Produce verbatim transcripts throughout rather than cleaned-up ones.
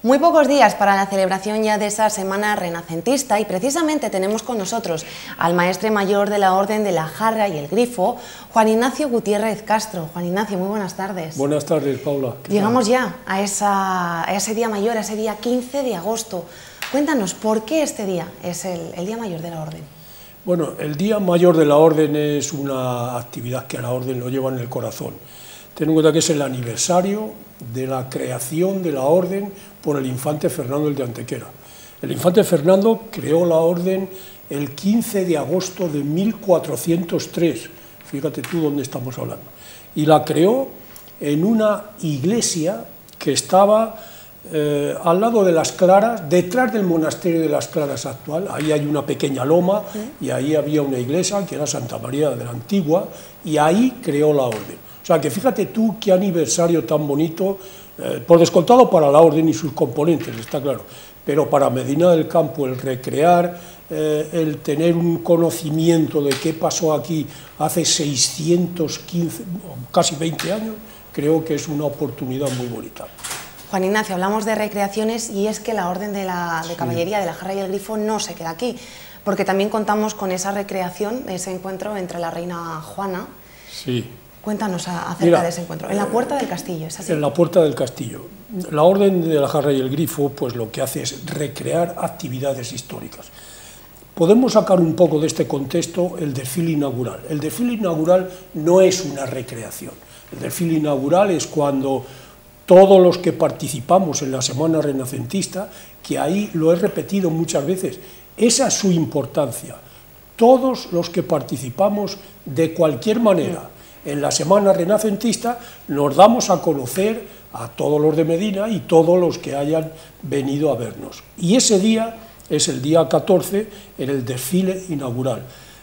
Muy pocos días para la celebración ya de esa semana renacentista y precisamente tenemos con nosotros al maestre mayor de la Orden de la Jarra y el Grifo, Juan Ignacio Gutiérrez Castro. Juan Ignacio, muy buenas tardes. Buenas tardes, Paula. Llegamos ya a, esa, a ese día mayor, a ese día quince de agosto. Cuéntanos, ¿por qué este día es el, el día mayor de la Orden? Bueno, el Día Mayor de la Orden es una actividad que a la Orden lo lleva en el corazón. Ten en cuenta que es el aniversario de la creación de la Orden por el infante Fernando el de Antequera. El infante Fernando creó la Orden el quince de agosto de mil cuatrocientos tres, fíjate tú dónde estamos hablando, y la creó en una iglesia que estaba eh, al lado de las Claras, detrás del monasterio de las Claras actual. Ahí hay una pequeña loma y ahí había una iglesia que era Santa María de la Antigua, y ahí creó la Orden. O sea, que fíjate tú qué aniversario tan bonito, eh, por descontado para la Orden y sus componentes, está claro, pero para Medina del Campo el recrear, eh, el tener un conocimiento de qué pasó aquí hace seiscientos quince, casi veinte años, creo que es una oportunidad muy bonita. Juan Ignacio, hablamos de recreaciones y es que la Orden de, la, de Caballería de la Jarra y el Grifo no se queda aquí, porque también contamos con esa recreación, ese encuentro entre la reina Juana. Sí. Cuéntanos acerca Mira, de ese encuentro. En la Puerta del Castillo, ¿es así? En la Puerta del Castillo. La Orden de la Jarra y el Grifo, pues lo que hace es recrear actividades históricas. Podemos sacar un poco de este contexto el desfile inaugural. El desfile inaugural no es una recreación. El desfile inaugural es cuando todos los que participamos en la Semana Renacentista, que ahí lo he repetido muchas veces, esa es su importancia. Todos los que participamos de cualquier manera en la Semana Renacentista nos damos a conocer a todos los de Medina y todos los que hayan venido a vernos. Y ese día es el día catorce en el desfile inaugural.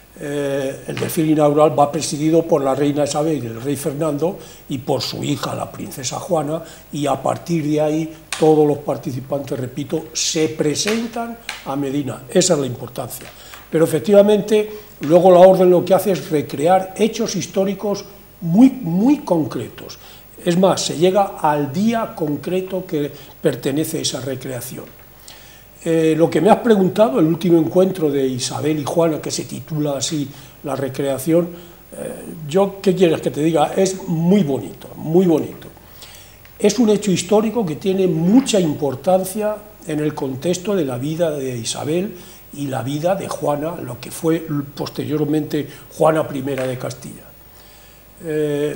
Eh, el desfile inaugural va presidido por la reina Isabel y el rey Fernando y por su hija, la princesa Juana, y a partir de ahí todos los participantes, repito, se presentan a Medina. Esa es la importancia. Pero efectivamente, luego la Orden lo que hace es recrear hechos históricos muy, muy concretos. Es más, se llega al día concreto que pertenece a esa recreación. Eh, lo que me has preguntado, el último encuentro de Isabel y Juana, que se titula así la recreación, eh, yo, ¿qué quieres que te diga? Es muy bonito, muy bonito. Es un hecho histórico que tiene mucha importancia en el contexto de la vida de Isabel y la vida de Juana, lo que fue posteriormente Juana primera de Castilla. Eh,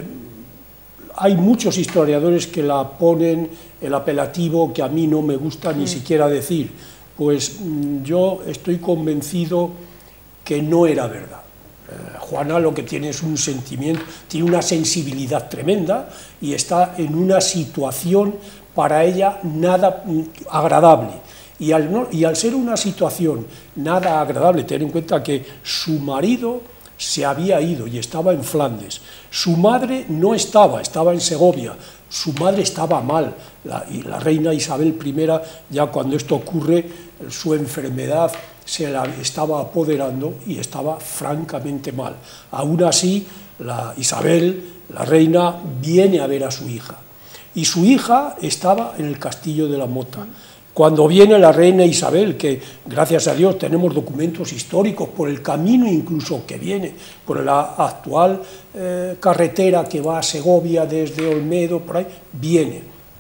hay muchos historiadores que la ponen el apelativo que a mí no me gusta ni siquiera decir, pues yo estoy convencido que no era verdad. Eh, Juana lo que tiene es un sentimiento, tiene una sensibilidad tremenda y está en una situación para ella nada agradable. Y al, no, y al ser una situación nada agradable, tener en cuenta que su marido se había ido y estaba en Flandes, su madre no estaba, estaba en Segovia, su madre estaba mal, la, y la reina Isabel primera, ya cuando esto ocurre, su enfermedad se la estaba apoderando y estaba francamente mal. Aún así, la Isabel, la reina, viene a ver a su hija, y su hija estaba en el Castillo de la Mota. Cuando viene la reina Isabel, que gracias a Dios tenemos documentos históricos por el camino incluso que viene, por la actual eh, carretera que va a Segovia desde Olmedo, por ahí, viene.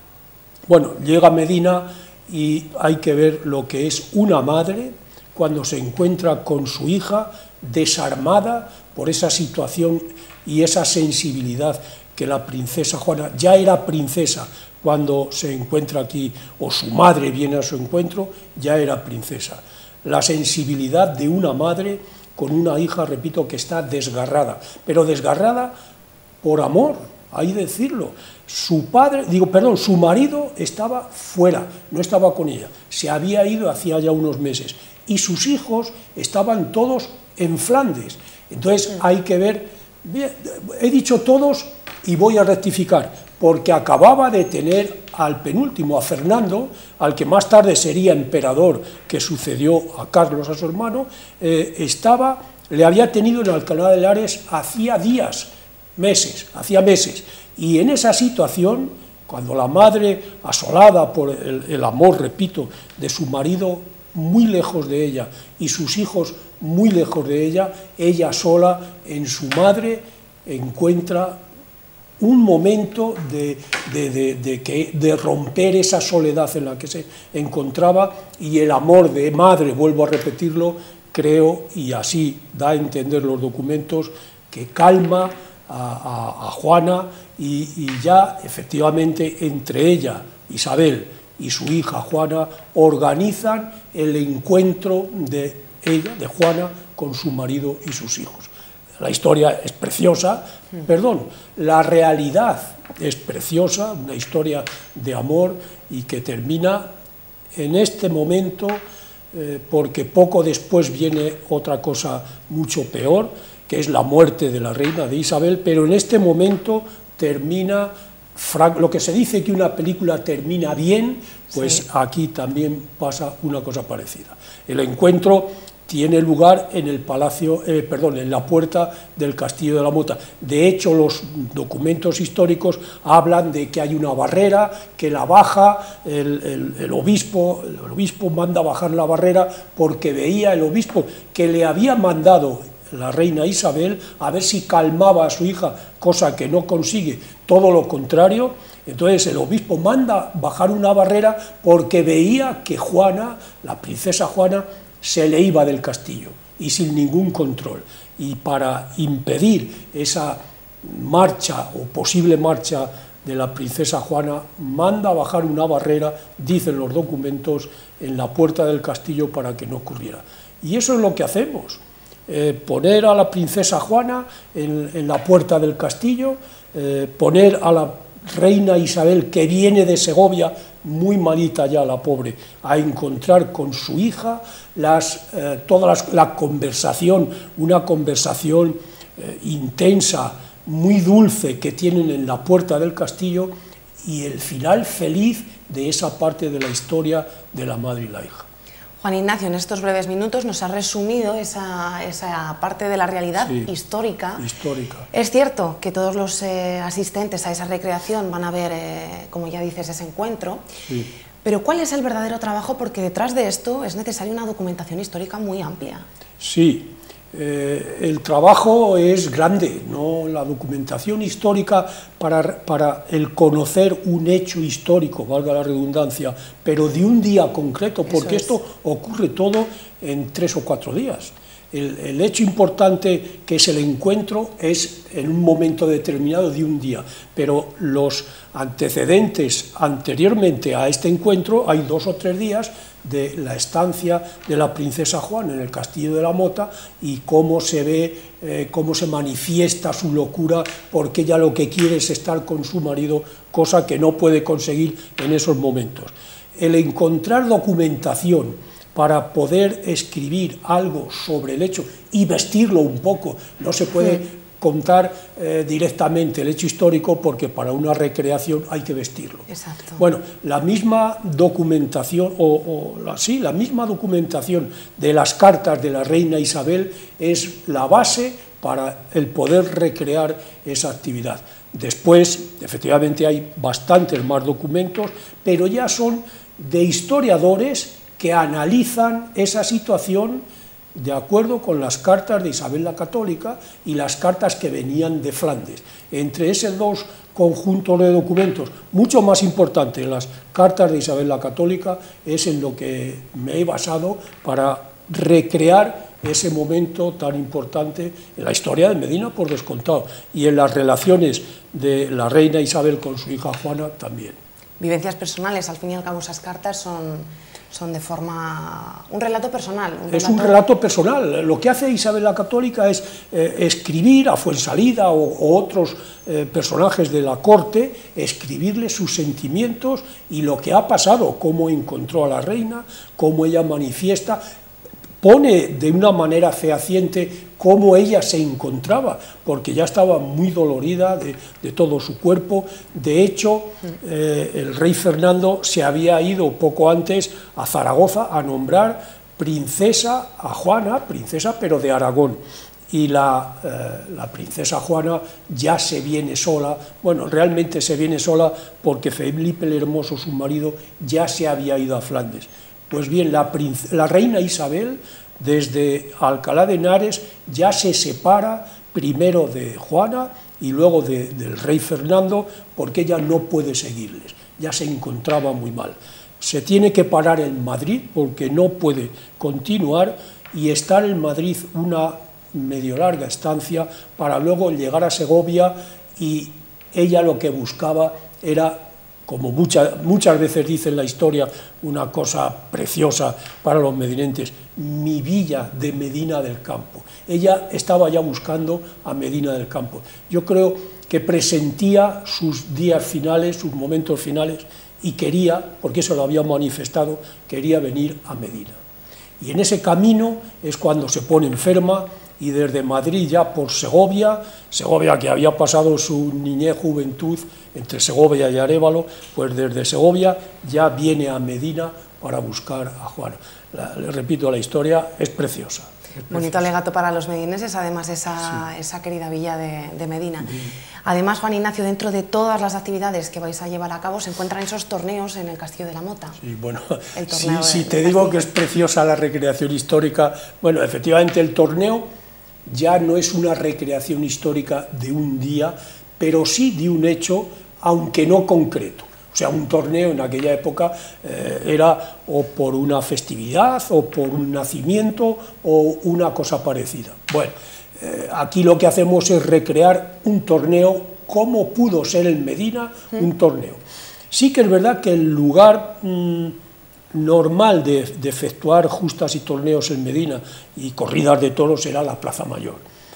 Bueno, llega a Medina y hay que ver lo que es una madre cuando se encuentra con su hija desarmada por esa situación y esa sensibilidad que la princesa Juana, ya era princesa cuando se encuentra aquí, o su madre viene a su encuentro, ya era princesa. La sensibilidad de una madre con una hija, repito, que está desgarrada, pero desgarrada por amor, hay que decirlo. Su padre, digo, perdón, su marido estaba fuera, no estaba con ella, se había ido hacía ya unos meses, y sus hijos estaban todos en Flandes. Entonces hay que ver, bien, he dicho todos y voy a rectificar, porque acababa de tener al penúltimo, a Fernando, al que más tarde sería emperador, que sucedió a Carlos, a su hermano, eh, estaba, le había tenido en Alcalá de Henares hacía días, meses, hacía meses, y en esa situación Cuando la madre, asolada por el, el amor, repito, de su marido muy lejos de ella y sus hijos muy lejos de ella, ella sola en su madre encuentra un momento de, de, de, de, que, de romper esa soledad en la que se encontraba, y el amor de madre, vuelvo a repetirlo, creo, y así da a entender los documentos, que calma a, a, a Juana, y, y ya efectivamente entre ella, Isabel, y su hija Juana organizan el encuentro de ella, de Juana, con su marido y sus hijos. La historia es preciosa, perdón, la realidad es preciosa, una historia de amor, y que termina en este momento, eh, porque poco después viene otra cosa mucho peor, que es la muerte de la reina de Isabel, pero en este momento termina, lo que se dice que una película termina bien, pues sí, aquí también pasa una cosa parecida. El encuentro tiene lugar en el palacio, eh, perdón, en la puerta del Castillo de la Mota. De hecho, los documentos históricos hablan de que hay una barrera que la baja el, el, el obispo, el obispo manda bajar la barrera porque veía el obispo que le había mandado la reina Isabel a ver si calmaba a su hija, cosa que no consigue, todo lo contrario. Entonces el obispo manda bajar una barrera porque veía que Juana, la princesa Juana, se le iba del castillo y sin ningún control, y para impedir esa marcha o posible marcha de la princesa Juana, manda bajar una barrera, dicen los documentos, en la puerta del castillo para que no ocurriera. Y eso es lo que hacemos, eh, poner a la princesa Juana en, en la puerta del castillo, eh, poner a la reina Isabel, que viene de Segovia, muy malita ya la pobre, a encontrar con su hija, las, eh, toda las, la conversación, una conversación eh, intensa, muy dulce, que tienen en la puerta del castillo, y el final feliz de esa parte de la historia de la madre y la hija. Juan Ignacio, en estos breves minutos nos ha resumido esa, esa parte de la realidad sí, histórica. histórica. Es cierto que todos los eh, asistentes a esa recreación van a ver, eh, como ya dices, ese encuentro, sí, pero ¿cuál es el verdadero trabajo? Porque detrás de esto es necesaria una documentación histórica muy amplia. Sí, eh, el trabajo es grande, ¿no? La documentación histórica para, para el conocer un hecho histórico, valga la redundancia, pero de un día concreto, porque esto ocurre todo en tres o cuatro días. El, el hecho importante, que es el encuentro, es en un momento determinado de un día, pero los antecedentes anteriormente a este encuentro hay dos o tres días de la estancia de la princesa Juana en el Castillo de la Mota, y cómo se ve, eh, cómo se manifiesta su locura, porque ella lo que quiere es estar con su marido, cosa que no puede conseguir en esos momentos. El encontrar documentación para poder escribir algo sobre el hecho y vestirlo un poco, no se puede sí. contar eh, directamente el hecho histórico, porque para una recreación hay que vestirlo. Exacto. Bueno, la misma documentación, o, o la, sí, la misma documentación de las cartas de la reina Isabel es la base para el poder recrear esa actividad. Después, efectivamente, hay bastantes más documentos, pero ya son de historiadores que analizan esa situación de acuerdo con las cartas de Isabel la Católica y las cartas que venían de Flandes. Entre esos dos conjuntos de documentos, mucho más importante en las cartas de Isabel la Católica, es en lo que me he basado para recrear ese momento tan importante en la historia de Medina, por descontado, y en las relaciones de la reina Isabel con su hija Juana también. Vivencias personales, al fin y al cabo esas cartas son, son de forma... un relato personal. Un es relato... un relato personal. Lo que hace Isabel la Católica es eh, escribir a Fuensalida o, o otros eh, personajes de la corte, escribirle sus sentimientos y lo que ha pasado, cómo encontró a la reina, cómo ella manifiesta, pone de una manera fehaciente cómo ella se encontraba, porque ya estaba muy dolorida de, de todo su cuerpo. De hecho, eh, el rey Fernando se había ido poco antes a Zaragoza a nombrar princesa a Juana, princesa pero de Aragón, y la, eh, la princesa Juana ya se viene sola, bueno, realmente se viene sola porque Felipe el Hermoso, su marido, ya se había ido a Flandes. Pues bien, la, la reina Isabel, desde Alcalá de Henares, ya se separa primero de Juana y luego de, del rey Fernando, porque ella no puede seguirles, ya se encontraba muy mal. Se tiene que parar en Madrid porque no puede continuar y estar en Madrid una medio larga estancia para luego llegar a Segovia, y ella lo que buscaba era, como muchas, muchas veces dice en la historia, una cosa preciosa para los medinenses: mi villa de Medina del Campo. Ella estaba ya buscando a Medina del Campo. Yo creo que presentía sus días finales, sus momentos finales, y quería, porque eso lo había manifestado, quería venir a Medina. Y en ese camino es cuando se pone enferma, y desde Madrid ya por Segovia, Segovia que había pasado su niñez, juventud entre Segovia y Arévalo, pues desde Segovia ya viene a Medina para buscar a Juana. La, les repito, la historia es preciosa. Es Bonito alegato para los medineses, además esa, sí. esa querida villa de, de Medina. Sí. Además, Juan Ignacio, dentro de todas las actividades que vais a llevar a cabo, se encuentran esos torneos en el Castillo de la Mota. Sí, bueno, si sí, sí, te digo que es preciosa la recreación histórica. Bueno, efectivamente el torneo ya no es una recreación histórica de un día, pero sí de un hecho, aunque no concreto. O sea, un torneo en aquella época eh, era o por una festividad, o por un nacimiento, o una cosa parecida. Bueno, eh, aquí lo que hacemos es recrear un torneo como pudo ser en Medina, un torneo. Sí que es verdad que el lugar mmm, normal de, de efectuar justas y torneos en Medina y corridas de toros era la Plaza Mayor,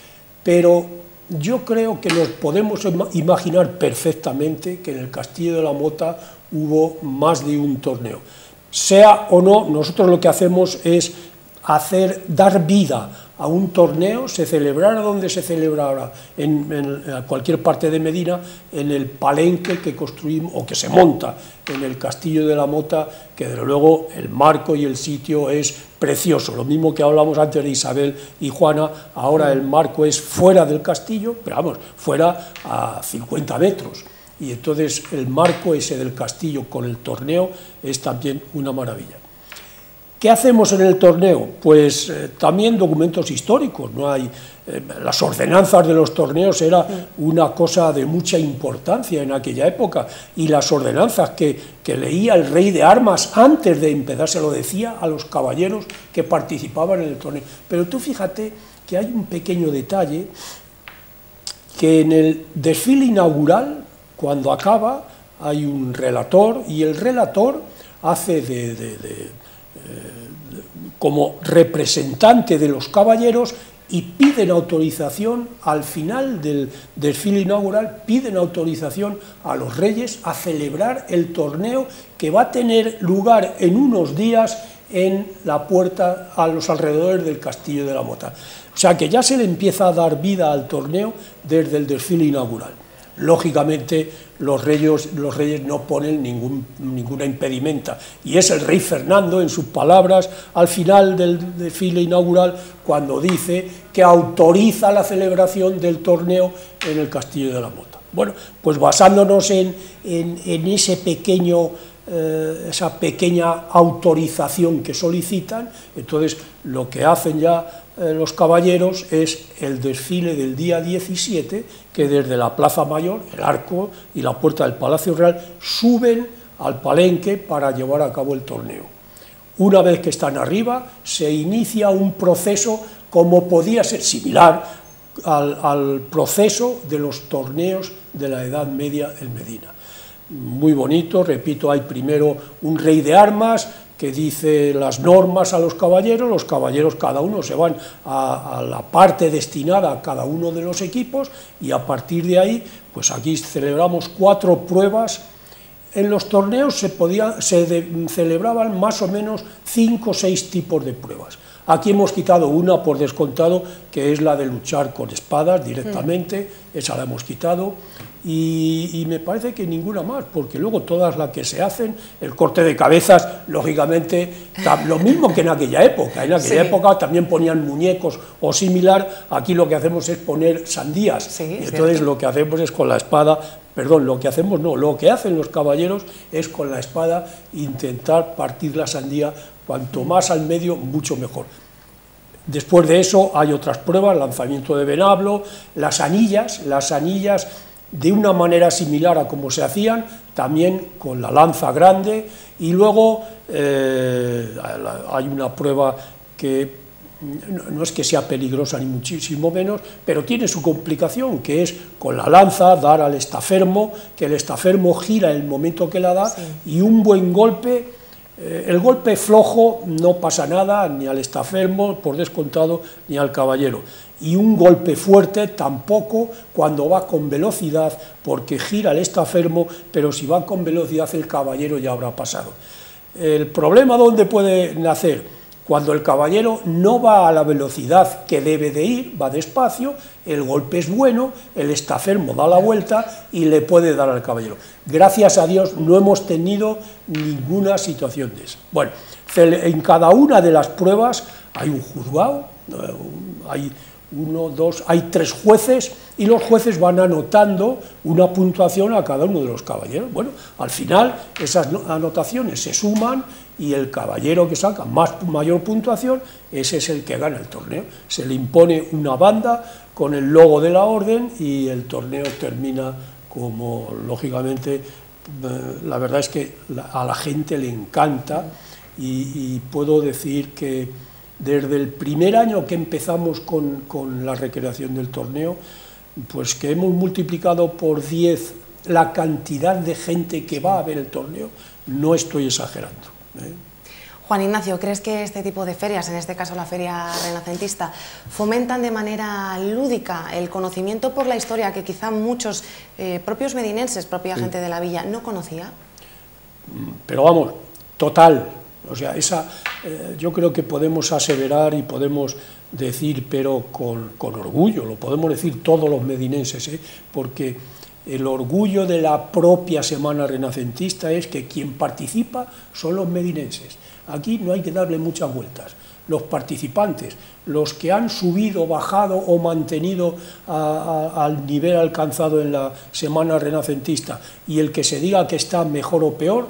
pero yo creo que nos podemos imaginar perfectamente que en el Castillo de la Mota hubo más de un torneo. Sea o no, nosotros lo que hacemos es hacer, dar vida a un torneo, se celebrara donde se celebrara, en, en cualquier parte de Medina, en el palenque que construimos, o que se monta en el Castillo de la Mota, que desde luego el marco y el sitio es precioso. Lo mismo que hablamos antes de Isabel y Juana, ahora el marco es fuera del castillo, pero vamos, fuera a cincuenta metros. Y entonces el marco ese del castillo con el torneo es también una maravilla. ¿Qué hacemos en el torneo? Pues eh, también documentos históricos. No hay, eh, las ordenanzas de los torneos era una cosa de mucha importancia en aquella época, y las ordenanzas que, que leía el rey de armas antes de empezar se lo decía a los caballeros que participaban en el torneo. Pero tú fíjate que hay un pequeño detalle, que en el desfile inaugural, cuando acaba, hay un relator, y el relator hace de... de, de como representante de los caballeros, y piden autorización al final del desfile inaugural, piden autorización a los reyes a celebrar el torneo que va a tener lugar en unos días en la puerta, a los alrededores del Castillo de la Mota. O sea que ya se le empieza a dar vida al torneo desde el desfile inaugural. Lógicamente los reyes, los reyes no ponen ningún, ninguna impedimenta, y es el rey Fernando, en sus palabras al final del desfile inaugural, cuando dice que autoriza la celebración del torneo en el Castillo de la Mota. Bueno, pues basándonos en, en, en ese pequeño, eh, esa pequeña autorización que solicitan, entonces lo que hacen ya los caballeros es el desfile del día diecisiete, que desde la Plaza Mayor, el arco y la puerta del Palacio Real, suben al palenque para llevar a cabo el torneo. Una vez que están arriba, se inicia un proceso como podía ser similar al, al proceso de los torneos de la Edad Media en Medina. Muy bonito, repito, hay primero un rey de armas que dice las normas a los caballeros, los caballeros cada uno se van a, a la parte destinada a cada uno de los equipos, y a partir de ahí, pues aquí celebramos cuatro pruebas en los torneos se, podía, se de, celebraban más o menos cinco o seis tipos de pruebas. Aquí hemos quitado una por descontado, que es la de luchar con espadas directamente, mm. esa la hemos quitado, y, y me parece que ninguna más, porque luego todas las que se hacen, el corte de cabezas, lógicamente, lo mismo que en aquella época, en aquella sí. época también ponían muñecos o similar, aquí lo que hacemos es poner sandías, sí, y entonces cierto. Lo que hacemos es con la espada, perdón, lo que hacemos no, lo que hacen los caballeros es con la espada intentar partir la sandía, cuanto más al medio, mucho mejor. Después de eso hay otras pruebas, lanzamiento de venablo, las anillas, las anillas de una manera similar a como se hacían, también con la lanza grande, y luego eh, hay una prueba que no es que sea peligrosa ni muchísimo menos, pero tiene su complicación, que es con la lanza dar al estafermo, que el estafermo gira en el momento que la da, sí. y un buen golpe. El golpe flojo no pasa nada, ni al estafermo, por descontado, ni al caballero. Y un golpe fuerte tampoco cuando va con velocidad, porque gira el estafermo, pero si va con velocidad el caballero ya habrá pasado. El problema ¿dónde puede nacer? Cuando el caballero no va a la velocidad que debe de ir, va despacio, el golpe es bueno, el estafermo da la vuelta y le puede dar al caballero. Gracias a Dios no hemos tenido ninguna situación de esa. Bueno, en cada una de las pruebas hay un juzgado, hay uno, dos, hay tres jueces, y los jueces van anotando una puntuación a cada uno de los caballeros. Bueno, al final esas anotaciones se suman y el caballero que saca más, mayor puntuación, ese es el que gana el torneo. Se le impone una banda con el logo de la orden y el torneo termina como, lógicamente, la verdad es que a la gente le encanta, y, y puedo decir que desde el primer año que empezamos con, con la recreación del torneo, pues que hemos multiplicado por diez la cantidad de gente que va a ver el torneo, no estoy exagerando, ¿eh? Juan Ignacio, ¿crees que este tipo de ferias, en este caso la feria renacentista, fomentan de manera lúdica el conocimiento por la historia que quizá muchos eh, propios medinenses, propia sí. gente de la villa, no conocía? Pero vamos, total. O sea, esa, eh, yo creo que podemos aseverar y podemos decir, pero con, con orgullo, lo podemos decir todos los medinenses, ¿eh? porque el orgullo de la propia Semana Renacentista es que quien participa son los medinenses. Aquí no hay que darle muchas vueltas. Los participantes, los que han subido, bajado o mantenido a, a, al nivel alcanzado en la Semana Renacentista, y el que se diga que está mejor o peor,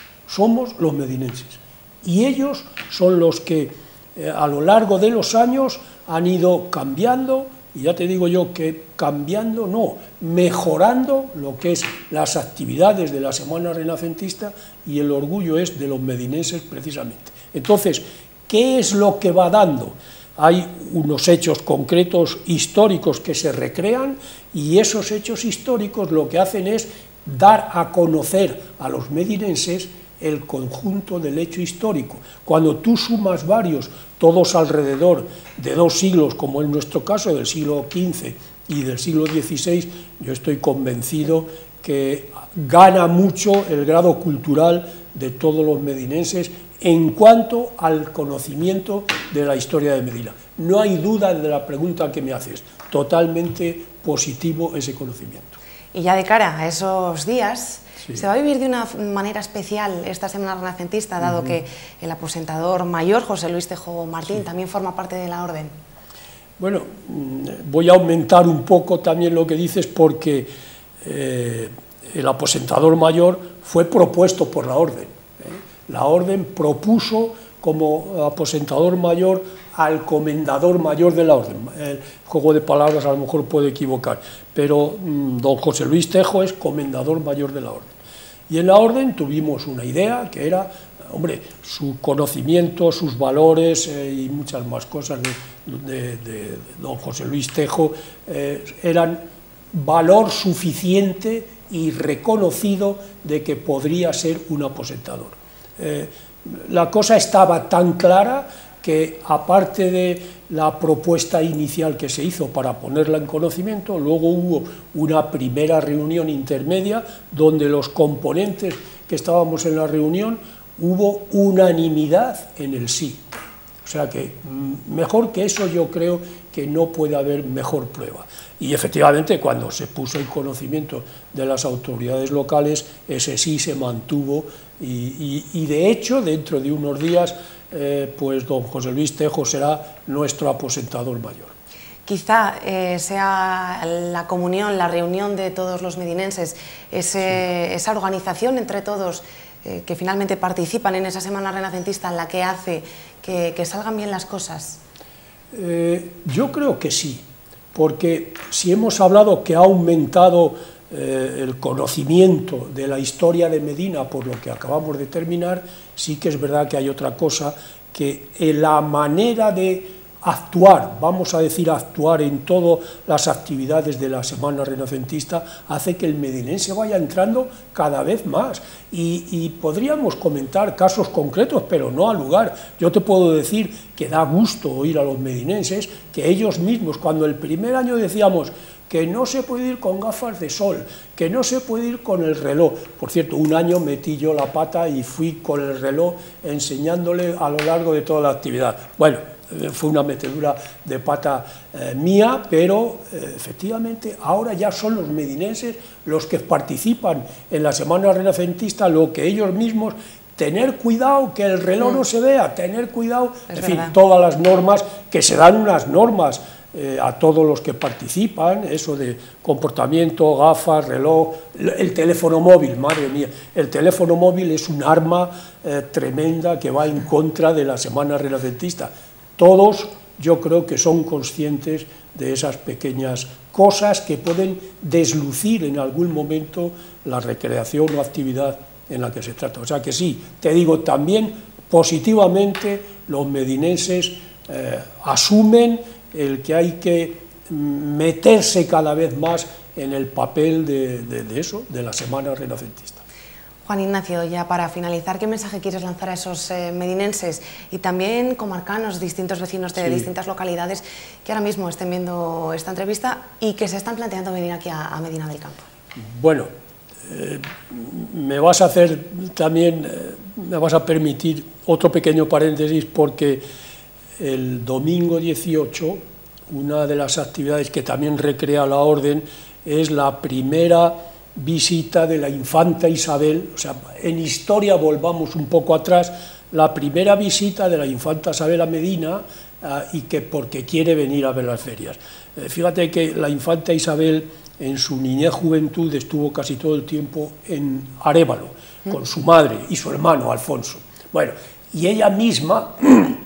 somos los medinenses. Y ellos son los que eh, a lo largo de los años han ido cambiando, y ya te digo yo que cambiando, no, mejorando lo que es las actividades de la Semana Renacentista, y el orgullo es de los medinenses precisamente. Entonces, ¿qué es lo que va dando? Hay unos hechos concretos históricos que se recrean, y esos hechos históricos lo que hacen es dar a conocer a los medinenses el conjunto del hecho histórico. Cuando tú sumas varios, todos alrededor de dos siglos, como en nuestro caso, del siglo quince y del siglo dieciséis, yo estoy convencido que gana mucho el grado cultural de todos los medinenses en cuanto al conocimiento de la historia de Medina. No hay duda de la pregunta que me haces, totalmente positivo ese conocimiento. Y ya de cara a esos días, sí. se va a vivir de una manera especial esta Semana Renacentista, dado uh-huh. que el aposentador mayor, José Luis Tejo Martín, sí. también forma parte de la orden. Bueno, voy a aumentar un poco también lo que dices, porque eh, el aposentador mayor fue propuesto por la orden. ¿eh? La orden propuso como aposentador mayor al comendador mayor de la orden. El juego de palabras a lo mejor puede equivocar, pero mmm, don José Luis Tejo es comendador mayor de la orden. Y en la orden tuvimos una idea que era, hombre, su conocimiento, sus valores eh, y muchas más cosas de, de, de, de don José Luis Tejo eh, eran valor suficiente y reconocido de que podría ser un aposentador. Eh, la cosa estaba tan clara que, aparte de la propuesta inicial que se hizo para ponerla en conocimiento, luego hubo una primera reunión intermedia donde los componentes que estábamos en la reunión, hubo unanimidad en el sí. O sea que mejor que eso yo creo que no puede haber mejor prueba. Y efectivamente cuando se puso en conocimiento de las autoridades locales, ese sí se mantuvo y, y, y de hecho dentro de unos días eh, pues don José Luis Tejo será nuestro aposentador mayor. Quizá eh, sea la comunión, la reunión de todos los medinenses, ese, sí. esa organización entre todos eh, que finalmente participan en esa Semana Renacentista la que hace que, que salgan bien las cosas. Eh, yo creo que sí, porque si hemos hablado que ha aumentado eh, el conocimiento de la historia de Medina por lo que acabamos de terminar, sí que es verdad que hay otra cosa, que en la manera de actuar, vamos a decir actuar en todas las actividades de la Semana Renacentista, hace que el medinense vaya entrando cada vez más. Y, y podríamos comentar casos concretos, pero no al lugar. Yo te puedo decir que da gusto oír a los medinenses que ellos mismos, cuando el primer año decíamos que no se puede ir con gafas de sol, que no se puede ir con el reloj. Por cierto, un año metí yo la pata y fui con el reloj enseñándole a lo largo de toda la actividad. Bueno, fue una metedura de pata eh, mía, pero eh, efectivamente ahora ya son los medinenses los que participan en la Semana Renacentista, lo que ellos mismos, tener cuidado que el reloj mm. no se vea, tener cuidado, es en verdad. fin, todas las normas, que se dan unas normas eh, a todos los que participan, eso de comportamiento, gafas, reloj, el teléfono móvil, madre mía, el teléfono móvil es un arma eh, tremenda que va en contra de la Semana Renacentista. Todos yo creo que son conscientes de esas pequeñas cosas que pueden deslucir en algún momento la recreación o actividad en la que se trata. O sea que sí, te digo, también positivamente los medinenses eh, asumen el que hay que meterse cada vez más en el papel de, de, de eso, de la Semana Renacentista. Juan Ignacio, ya para finalizar, ¿qué mensaje quieres lanzar a esos eh, medinenses y también comarcanos, distintos vecinos de sí. distintas localidades que ahora mismo estén viendo esta entrevista y que se están planteando venir aquí a, a Medina del Campo? Bueno, eh, me vas a hacer también, eh, me vas a permitir otro pequeño paréntesis, porque el domingo dieciocho, una de las actividades que también recrea la Orden es la primera visita de la infanta Isabel, o sea, en historia volvamos un poco atrás, la primera visita de la infanta Isabel a Medina, uh, y que porque quiere venir a ver las ferias. Eh, fíjate que la infanta Isabel en su niñez juventud estuvo casi todo el tiempo en Arévalo, ¿Mm? con su madre y su hermano Alfonso. Bueno, y ella misma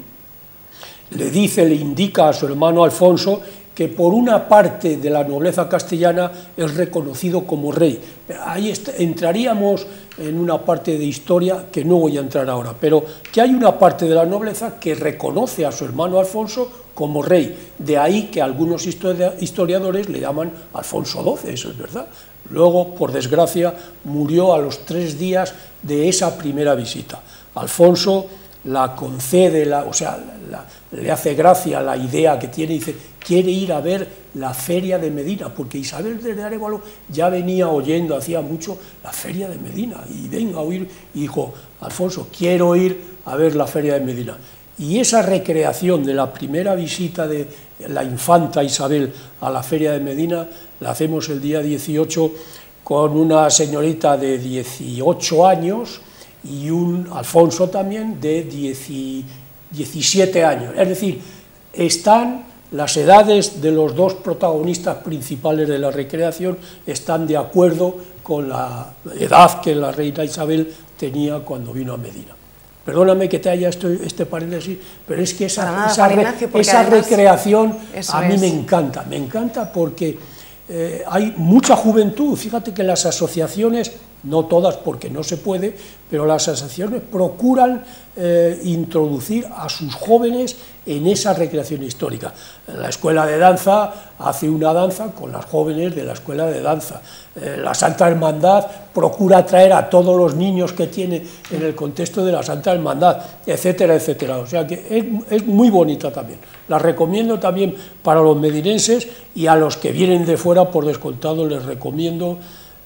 le dice, le indica a su hermano Alfonso que por una parte de la nobleza castellana es reconocido como rey. Ahí entraríamos en una parte de historia que no voy a entrar ahora, pero que hay una parte de la nobleza que reconoce a su hermano Alfonso como rey. De ahí que algunos historiadores le llaman Alfonso doce, eso es verdad. Luego, por desgracia, murió a los tres días de esa primera visita. Alfonso la concede, la, o sea, la, le hace gracia la idea que tiene, dice, quiere ir a ver la feria de Medina, porque Isabel de Arévalo ya venía oyendo, hacía mucho, la feria de Medina, y venga a oír, y dijo, Alfonso, quiero ir a ver la feria de Medina. Y esa recreación de la primera visita de la infanta Isabel a la feria de Medina, la hacemos el día dieciocho con una señorita de dieciocho años, y un Alfonso también de diecisiete años. Es decir, están las edades de los dos protagonistas principales de la recreación, están de acuerdo con la edad que la reina Isabel tenía cuando vino a Medina. Perdóname que te haya este, este paréntesis, pero es que esa, nada, esa, Ignacio, esa además, recreación a mí es. me encanta, me encanta porque eh, hay mucha juventud. Fíjate que las asociaciones, no todas porque no se puede, pero las asociaciones procuran eh, introducir a sus jóvenes en esa recreación histórica. La escuela de danza hace una danza con las jóvenes de la escuela de danza. Eh, la Santa Hermandad procura atraer a todos los niños que tiene en el contexto de la Santa Hermandad, etcétera, etcétera. O sea que es, es muy bonita también. La recomiendo también para los medinenses, y a los que vienen de fuera, por descontado, les recomiendo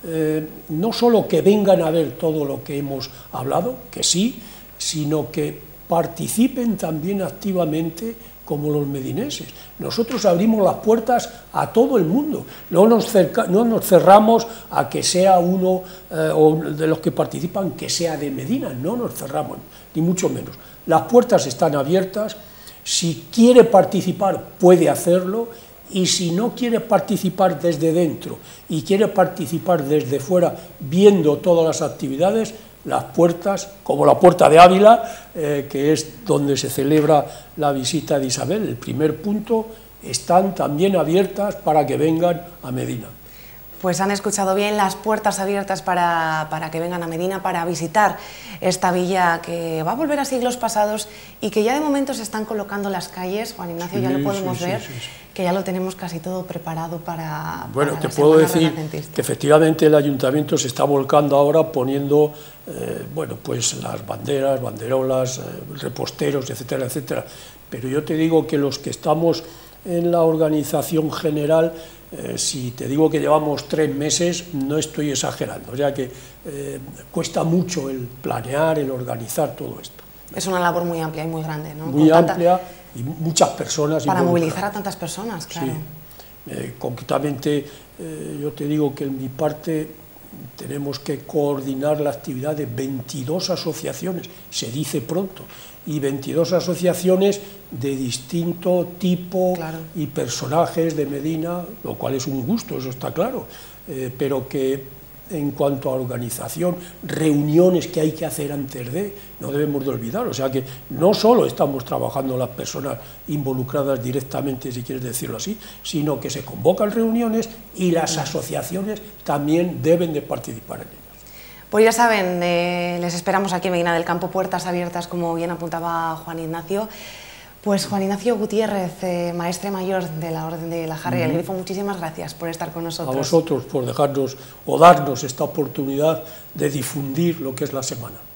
eh, no solo que vengan a ver todo lo que hemos hablado, que sí, sino que participen también activamente como los medineses. Nosotros abrimos las puertas a todo el mundo, no nos, cerca, no nos cerramos a que sea uno eh, o de los que participan que sea de Medina, no nos cerramos, ni mucho menos. Las puertas están abiertas, si quiere participar puede hacerlo, y si no quiere participar desde dentro y quiere participar desde fuera viendo todas las actividades, las puertas, como la Puerta de Ávila, eh, que es donde se celebra la visita de Isabel, el primer punto, están también abiertas para que vengan a Medina. Pues han escuchado bien, las puertas abiertas para, para que vengan a Medina, para visitar esta villa que va a volver a siglos pasados y que ya de momento se están colocando las calles. Juan Ignacio, sí, ya lo podemos sí, ver, sí, sí, sí. que ya lo tenemos casi todo preparado para Bueno, para te la puedo Semana decir Renacentista. Que efectivamente el Ayuntamiento se está volcando ahora poniendo, eh, bueno, pues las banderas, banderolas, eh, reposteros, etcétera, etcétera. Pero yo te digo que los que estamos en la organización general, Eh, si te digo que llevamos tres meses, no estoy exagerando, o sea que eh, cuesta mucho el planear, el organizar todo esto. Es una labor muy amplia y muy grande, ¿no? Muy Con amplia tanta... y muchas personas. Para movilizar a tantas personas, claro. Sí. Eh, concretamente, eh, yo te digo que en mi parte tenemos que coordinar la actividad de veintidós asociaciones, se dice pronto, y veintidós asociaciones de distinto tipo claro. y personajes de Medina, lo cual es un gusto, eso está claro, eh, pero que en cuanto a organización, reuniones que hay que hacer antes de, no debemos de olvidar, o sea que no solo estamos trabajando las personas involucradas directamente, si quieres decirlo así, sino que se convocan reuniones y las asociaciones también deben de participar en ellas. Pues ya saben, eh, les esperamos aquí en Medina del Campo, puertas abiertas, como bien apuntaba Juan Ignacio. Pues Juan Ignacio Gutiérrez, eh, maestre mayor de la Orden de la Jarra y el Grifo, muchísimas gracias por estar con nosotros. A vosotros por dejarnos o darnos esta oportunidad de difundir lo que es la semana.